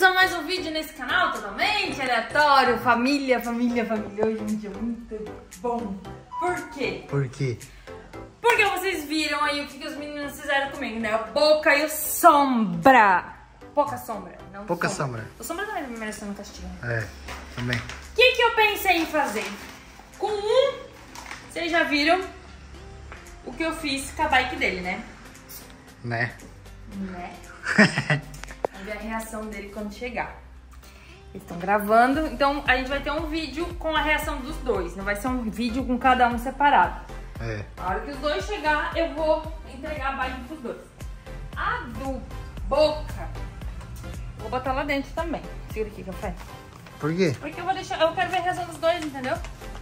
a mais um vídeo nesse canal totalmente aleatório. Família. Hoje é um dia muito bom. Por quê? Por quê? Porque vocês viram aí o que os meninos fizeram comigo, né? Boca e o Sombra. Pouca sombra, não Pouca sombra. O Sombra também merecendo um castigo. É, também. O que eu pensei em fazer? Com vocês já viram o que eu fiz com a bike dele, né? Né? Vamos ver a reação dele quando chegar. Eles estão gravando, então a gente vai ter um vídeo com a reação dos dois. Não vai ser um vídeo com cada um separado. É. A hora que os dois chegar, eu vou entregar a bike pros dois. A do Boca, vou botar lá dentro também. Segura aqui, café. Por quê? Porque eu quero ver a reação dos dois, entendeu?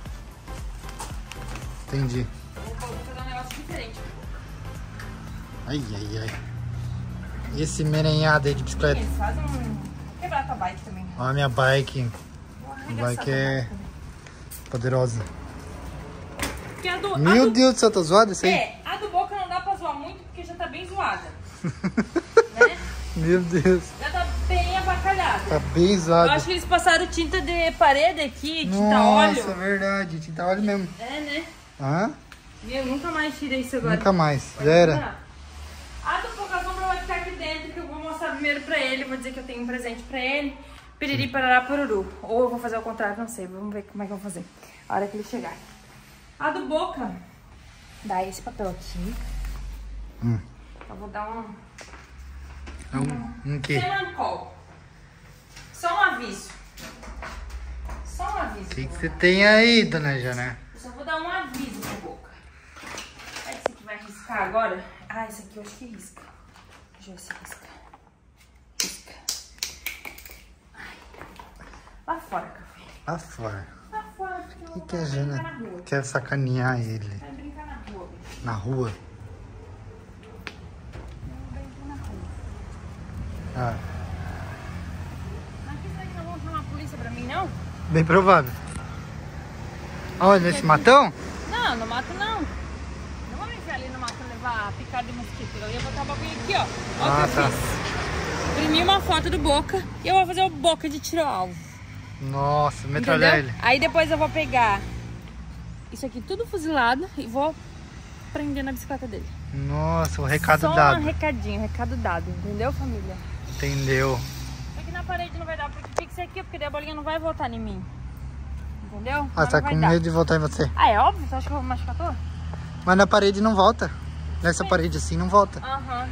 Entendi. Vou fazer um negócio diferente. Ai. E esse merenhado aí de bicicleta? Eles fazem vou quebrar a tua bike também. Ó, a minha bike. Vou A arregaçar bike tua é bike. poderosa. Porque a do, Meu Deus do céu, tá zoado isso aí? É, a do Boca não dá pra zoar muito porque já tá bem zoada. Né? Meu Deus. Já tá bem avacalhada. Tá bem zoado. Eu acho que eles passaram tinta de parede aqui, tinta Nossa, óleo. verdade. Tinta óleo mesmo. É, né? Hã? Eu nunca mais tirei isso agora. Nunca mais. Pode Já era. tirar. A do Pouca Sombra vai ficar aqui dentro, que eu vou mostrar primeiro pra ele. Vou dizer que eu tenho um presente pra ele. Piriri, parará, poruru. Ou eu vou fazer ao contrário, não sei. Vamos ver como é que eu vou fazer. A hora que ele chegar. A do Boca, dá esse papel aqui. Eu vou dar Um quê? semancol. Só um aviso. Só um aviso. O que você tem aí, dona Jana? Eu só vou dar um aviso pra Boca. Esse aqui vai riscar agora. Ah, esse aqui eu acho que risca. Deixa eu ver se risca. Risca. Ai. Lá fora, café. Lá fora. Lá fora, porque eu O vou que a brincar na Jana rua. quer sacanear ele? Vai brincar na rua, bicho. Na rua? Vai brincar na rua. Ah, Aqui será que não vão chamar a polícia pra mim, não? bem provável. Olha, nesse matão? Não, no mato não. Não vou me enfiar ali no mato e levar picada de mosquito. Eu ia botar o bagulho aqui, ó. Olha o que eu fiz. Imprimi uma foto do Boca e eu vou fazer o Boca de tiro ao alvo. Nossa, metralhar ele. Aí depois eu vou pegar isso aqui tudo fuzilado e vou prender na bicicleta dele. Nossa, o recado Só dado. um recadinho, recado dado, entendeu, família? Entendeu? Aqui na parede não vai dar, porque tem que ser aqui, porque daí a bolinha não vai voltar em mim. Entendeu? Ah, Mas tá não vai com dar. medo de voltar em você. Ah, é óbvio? Você acha que eu vou machucar tua? Mas na parede não volta. Nessa parede assim não volta. Aham,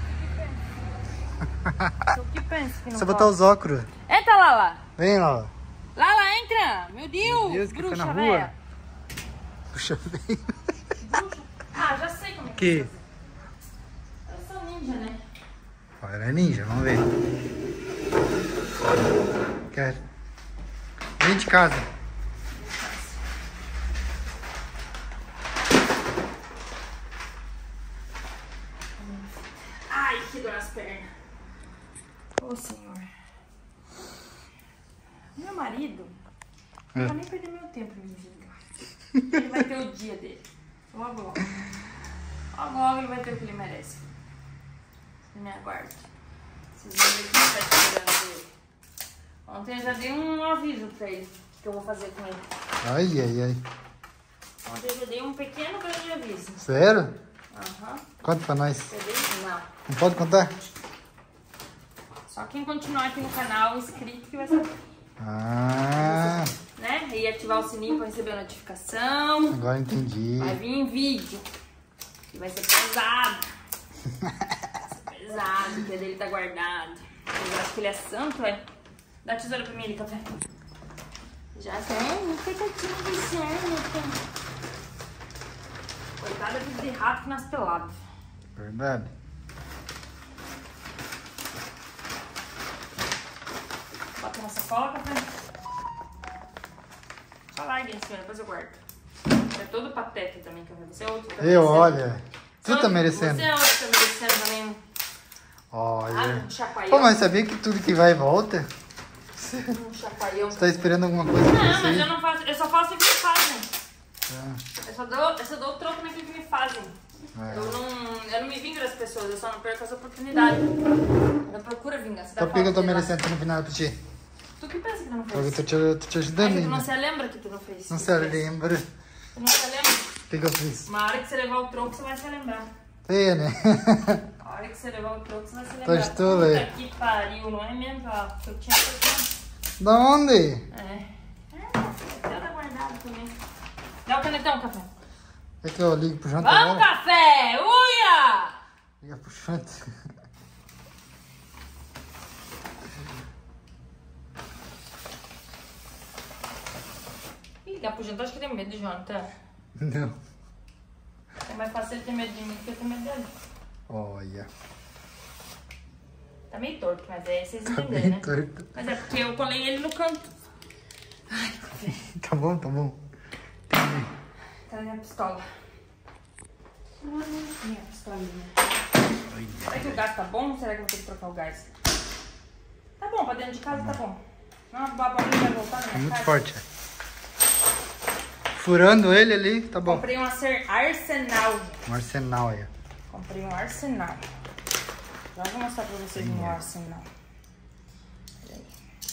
o que pensa que não Só volta? botar os óculos. Entra, Lala! Vem, lá. Lala, entra! Meu Deus! Meu Deus, que foi bruxa, na rua. véia. Puxa, vem. Bruxa. Ah, já sei como é Que? que eu sou ninja, né? Olha, é ninja, vamos ver. Quer? Vem de casa. Ai, que dor nas pernas. Ô, senhor. Meu marido não vai nem perder meu tempo me julgar. Ele vai ter o dia dele. Logo, logo. Logo, logo ele vai ter o que ele merece. Você me aguarde. Vocês vão ver o que tá esperando dele. Ontem eu já dei um aviso pra ele que eu vou fazer com ele. Ai. Ontem eu já dei um pequeno grande aviso. Sério? Aham. Conta pra nós. Eu dei? Não. Não pode contar? Só quem continuar aqui no canal, inscrito, que vai saber. Ah, Né? E ativar o sininho pra receber a notificação. agora entendi. Vai vir em vídeo. E vai ser pesado. Vai ser pesado, porque dele tá guardado. Eu acho que ele é santo, é? Dá a tesoura pra mim ali, café. Já tem, coitadinho do céu, coitada de rato nas peladas. Verdade. Bota na sacola, café. Só larga em cima, depois eu guardo. É todo pateta também, café. Você é outro que tá Eu, merecendo. olha. Você tá merecendo. Você é outro que tá merecendo também. Olha. Um chapaião. Pô, mas sabia que tudo que vai e volta? Um chapaião. Você tá esperando alguma coisa Não, acontecer? mas eu não faço. Eu só faço o que me fazem. Ah, Eu só dou troco naquilo que me fazem. É. Eu não me vingo das pessoas, eu só não perco as oportunidades. Eu procuro vingança. Então por que eu tô merecendo no final pra ti? Tu que pensa que não Porque fez? eu tô te ajudando Aí tu ainda. não se lembra que tu não fez. Não que se tu fez. lembra. Tu não se lembra? O que eu fiz? Uma hora que você levar o tronco, você vai se lembrar. É, né? A hora que você levar o tronco, você vai se Tô lembrar. estouro, Puta é. que pariu, não é mesmo? Que eu tinha feito. Da onde? É. Até tá guardado também. Dá o canetão, café. É que eu ligo pro Janta Vamos, agora? café! Uia! Liga pro Janta. Ih, ligar pro jantar, acho que tem medo de Jonathan. Não. É mais fácil ele ter medo de mim do que eu ter medo dele. Olha. Tá meio torto, mas é vocês Tá entenderem, bem né? torto. Mas é porque eu colei ele no canto. Ai, café. Tá bom, tá bom. Entendi. Tá na minha pistola. Minha pistolinha. Será que o gás tá bom ou será que eu vou ter que trocar o gás? Tá bom, pra dentro de casa tá bom. Não, a babalinha vai voltar na É minha muito casa. forte. Furando ele ali, tá bom. Comprei um arsenal. Um arsenal aí. Comprei um arsenal. Já vou mostrar pra vocês o meu arsenal. Peraí.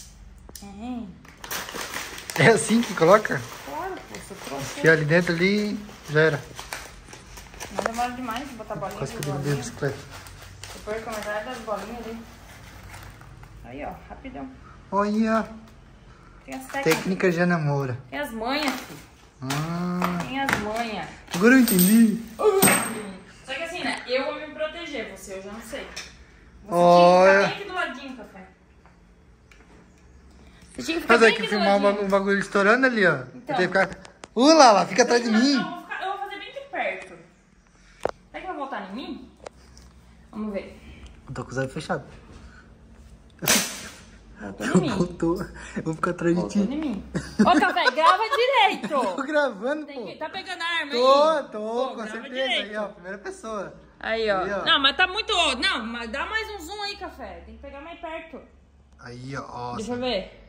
É assim que coloca? Claro, pô, você trouxe. Enfia ali dentro ali, já era. Não demora demais botar bolinha Quase que de eu derrubei a bolinha. bicicleta. Depois que eu metade das bolinhas ali. Aí, ó, rapidão. Olha, Tem as técnicas. técnica de namoro. Tem as manhas, filho. Ah, Tem as manhas. agora eu entendi. Só que assim, né? Eu vou me proteger, você eu já não sei. Você Olha. tinha que ficar bem aqui do ladinho, café. Você tinha que ficar Mas bem é que aqui do filmar ladinho. um bagulho estourando ali, ó. Então. Tem que ficar. Lá, fica atrás de mim. Não, eu vou fazer bem de perto. Será que vai voltar em mim? Vamos ver. Eu tô com os olhos fechados. Voltou em mim. Voltou. Eu vou ficar atrás de Voltou ti. em mim. Ô, café, grava Tô direito. gravando, Tem que- pô. Tá pegando a arma aí? Tô, Pô, com grava certeza. direito. Aí, ó, primeira pessoa. Aí, ó. Aí, ó. Não, mas tá muito... Não, mas dá mais um zoom aí, café. Tem que pegar mais perto. Aí, ó. Deixa eu ver.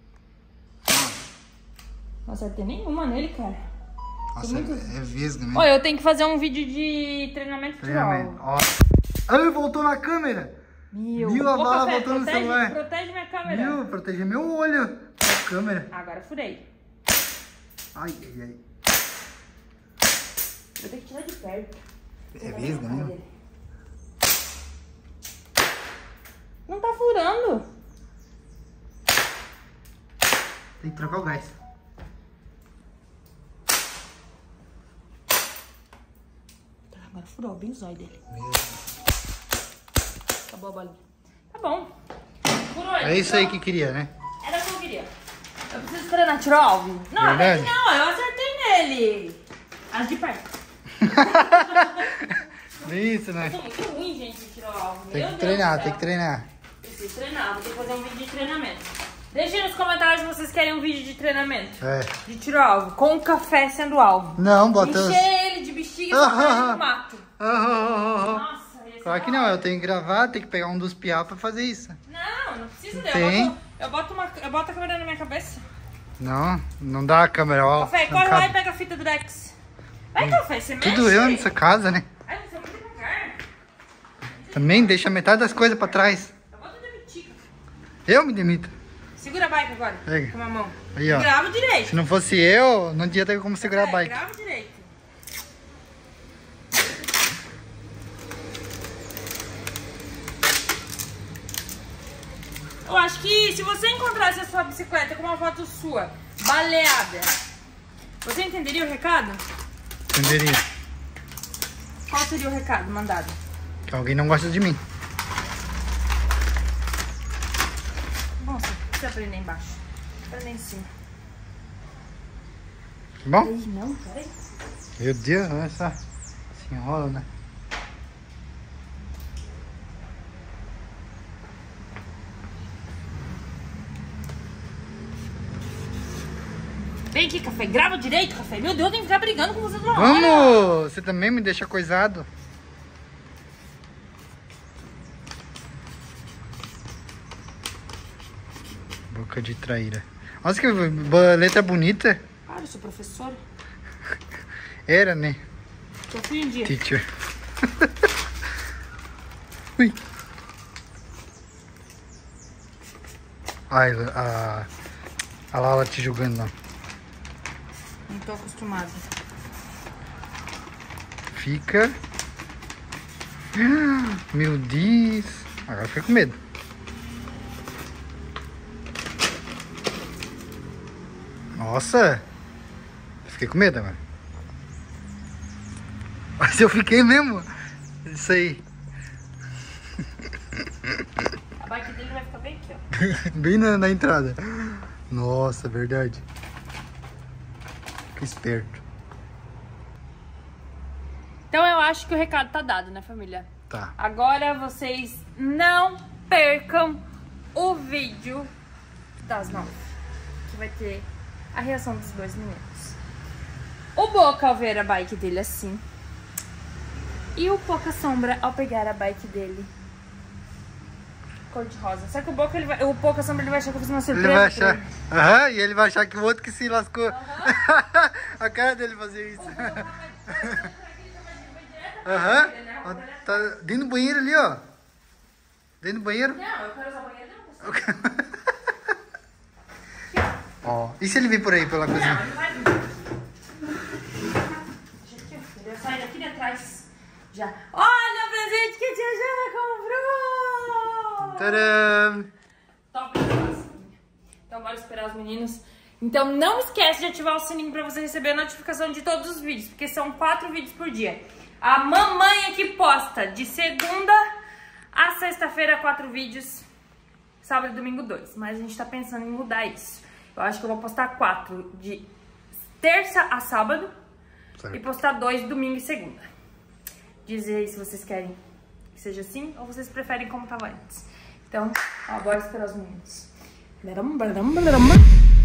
Não acertei nenhuma nele, cara. Nossa, é vesga mesmo. Olha, eu tenho que fazer um vídeo de treinamento de Treinamento. tiro. Ó. Ai, voltou na câmera. Viu a Ô, bala café, voltando no celular? protege minha câmera. Viu? Proteger meu olho. A câmera. Agora furei. Ai, ai, ai. Eu tenho que tirar de perto. É vesga mesmo? Não tá furando. Tem que trocar o gás. Tá, agora furou bem o zóio dele. Acabou a bolinha. Tá bom. Furou ele. É isso aí Furou. que queria, né? Era o que eu queria. Eu preciso treinar tiro alvo. Não, Verdade? não, eu acertei nele. As de perto. Isso, né? Eu sou muito ruim, gente, de tiro alvo. Tem que treinar, tem que treinar. Preciso treinar, vou ter que fazer um vídeo de treinamento. Deixem nos comentários se vocês querem um vídeo de treinamento. É. De tiro alvo, com o café sendo alvo. Não, bota. Encher ele de bexiga e jogar ele no mato. Nossa, esse Claro que não, eu tenho que gravar, tem que pegar um dos piá pra fazer isso. Não precisa Tem. dele. Eu boto a câmera na minha cabeça. Não, não dá a câmera, ó. Café, não corre lá cabe. e pega a fita do Dex. Vai, café, você mexe. Tudo eu nessa casa, né? Ai, você é muito devagar. Também deixa metade das coisas pra trás. Eu vou te demitir. Eu me demito. Segura a bike agora. Pega. Com uma mão. Aí, ó. Grava direito. Se não fosse eu, não ia ter como segurar a bike. Grava direito. Eu acho que se você encontrasse a sua bicicleta com uma foto sua baleada, você entenderia o recado? Entenderia. Qual seria o recado mandado? Que alguém não gosta de mim. Nossa, deixa eu prender embaixo. Prender em cima. Tá bom? Ai, não, peraí. Meu Deus, olha só. Se enrola, né? Vem aqui, café. Grava direito, café. Meu Deus, eu tenho que ficar brigando com você toda hora. Vamos! Você também me deixa coisado. Boca de traíra. Nossa, que letra bonita. Para, eu sou professora. Era, né? Só fui um dia. Teacher. Ui. Ai, a Lala te julgando, não. Não tô acostumada. Fica. Meu Deus. Agora fica com medo. Nossa. Fiquei com medo agora. Mas eu fiquei mesmo. Isso aí. A bike dele vai ficar bem aqui, ó. Bem na entrada. Nossa, verdade. Que esperto. Então eu acho que o recado tá dado, né, família? Tá. Agora vocês não percam o vídeo das 9, que vai ter a reação dos dois meninos. O Boca ao ver a bike dele assim, e o Pouca Sombra ao pegar a bike dele cor de rosa. Só que o Pouca Sombra ele vai achar que eu fiz uma surpresa. Ele vai achar. Aham, e ele vai achar que o outro que se lascou. A cara dele fazer isso. Aham. Tá dentro do banheiro ali, ó. Dentro do banheiro. Não, eu quero usar o banheiro não. Ó. E se ele vir por aí pela cozinha? Não, ele vai vir. Deixa aqui, ó. Ele vai sair daqui de atrás. Já. Olha o presente que a tia Jana comprou! Tcharam! Top demais. Então bora esperar os meninos. Então não esquece de ativar o sininho pra você receber a notificação de todos os vídeos, porque são 4 vídeos por dia. A mamãe aqui posta de segunda a sexta-feira 4 vídeos, sábado e domingo 2. Mas a gente tá pensando em mudar isso. Eu acho que eu vou postar 4 de terça a sábado, certo, e postar 2 domingo e segunda. Dizer aí se vocês querem que seja assim ou vocês preferem como tava antes. Então, ó, bora esperar os meninos.